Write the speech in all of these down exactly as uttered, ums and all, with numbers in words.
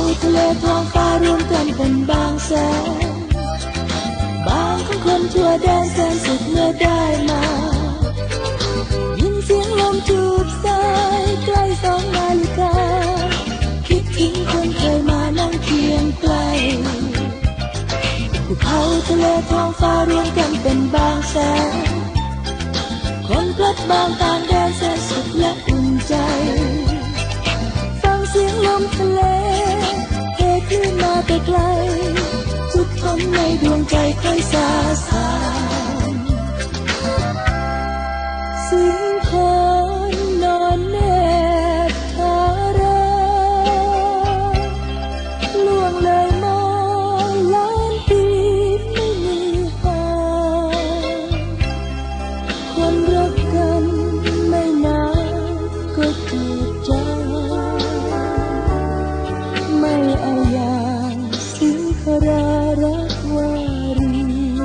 ทะเลท้องฟ้ารวมกันเป็นบางแสนบางของคนทั่วแดนแสนสุขเมื่อได้มายินเสียงลมจูบสายใกล้สองนาฬิกาคิดถึงคนเคยมานั่งเคียงใกล้ภูเขาทะเลท้องฟ้ารวมกันเป็นบางแสนคนพลัดบางต่างแดนแสนสุขและอุ่นใจฟังเสียงลมทะเลเฮคลื่นมาแต่ไกลทุกคนในดวงใจค่อยสาสางเสียงคนนอนแนบทาราล่วงเลยมาล้านปีไม่มีห่างคนรักกันไม่นานก็จืดจางไม่เอาอย่างสิงครารักวารี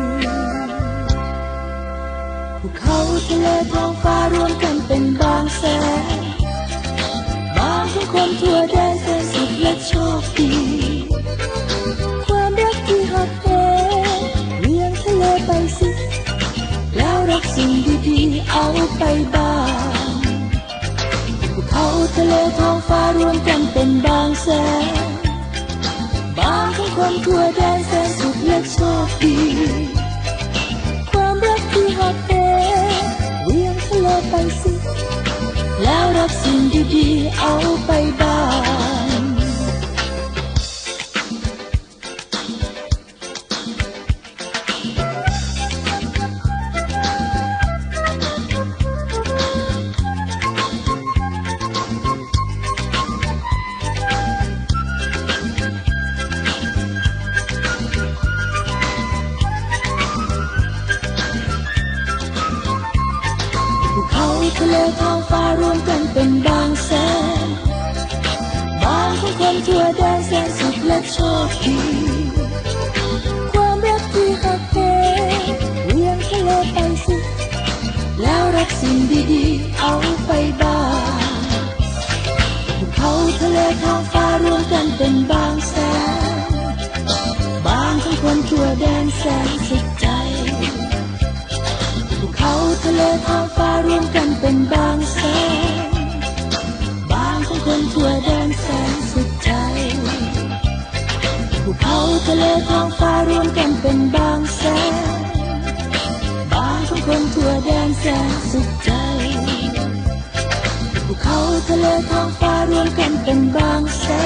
ภูเขาทะเลท้องฟ้ารวมกันเป็นบางแสนบางของคนทั่วแดนแสนสุขและโชคดีความรักที่หักแท้เลี้ยงทะเลไปสิแล้วรักสิ่งดีๆเอาไปบ้างภูเขาทะเลท้องฟ้ารวมกันเป็นบางแสนบางของคนทั่วแดนแสนสุขและโชคดีความรักที่หักแท้เลี้ยงทะเลไปสิแล้วรักสิ่งดีๆเอาไปบ้างภูเขาทะเลท้องฟ้ารวมกันเป็นบางแสนบางของคนทั่วแดนแสนสุขและโชคดีความรักที่หักแท้เลี้ยงทะเลไปสิแล้วรักสิ่งดีๆเอาไปบ้างภูเขาทะเลท้องฟ้ารวมกันเป็นบางแสนบางของคนทั่วแดนแสนสุขใจภูเขาทะเลท้องฟ้ารวมกันเป็นบางแสนบางของคนทั่วแดนแสนสุขใจภูเขาทะเลท้องฟ้ารวมกันเป็นบางแสนบางของคนทั่วแดนแสนสุขใจภูเขาทะเลท้องฟ้ารวมกันเป็นบางแสน